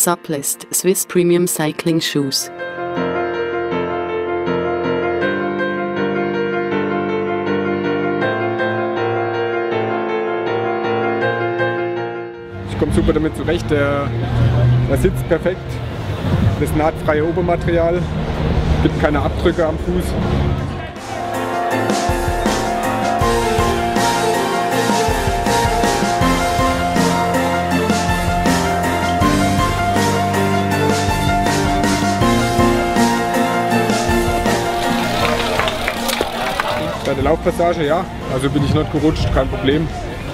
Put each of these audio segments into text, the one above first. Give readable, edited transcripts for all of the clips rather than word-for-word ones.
Suplest Swiss Premium Cycling Shoes. Ich komme super damit zurecht, der sitzt perfekt, das nahtfreie Obermaterial, gibt keine Abdrücke am Fuß. Bei der Laufpassage, ja, also bin ich nicht gerutscht, kein Problem.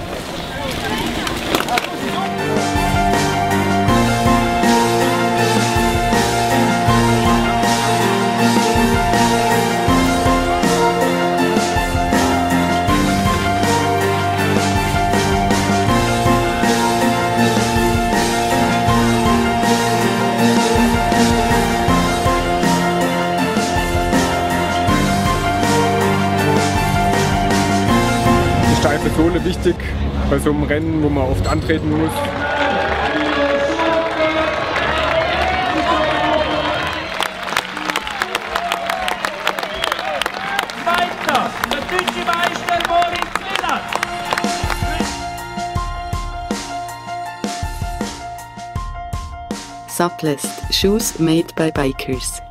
Steife Sohle wichtig bei so einem Rennen, wo man oft antreten muss. Zweiter, der deutsche Meister Moritz Lennart. Suplest Shoes made by bikers.